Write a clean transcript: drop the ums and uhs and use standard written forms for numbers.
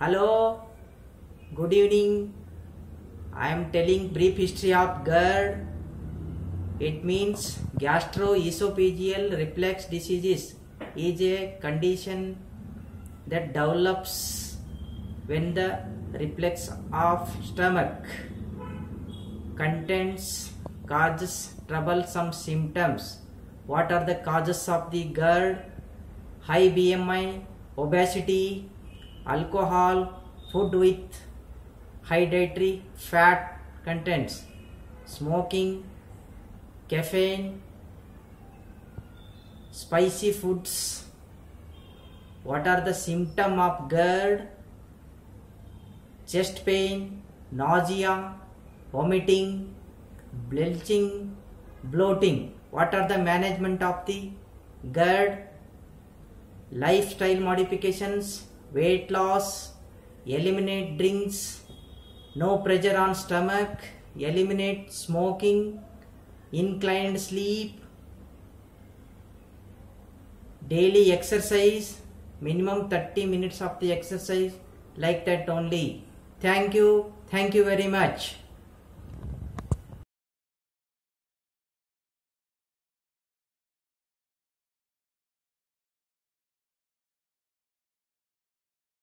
Hello, good evening. I am telling brief history of GERD. It means gastroesophageal reflux diseases is a condition that develops when the reflex of stomach contents causes troublesome symptoms. What are the causes of the GERD? High BMI, obesity, alcohol, food with high dietary fat contents, smoking, caffeine, spicy foods. What are the symptoms of GERD? Chest pain, nausea, vomiting, belching, bloating. What are the management of the GERD? Lifestyle modifications, weight loss, eliminate drinks, no pressure on stomach, eliminate smoking, inclined sleep, daily exercise, minimum 30 minutes of the exercise, like that only. Thank you very much.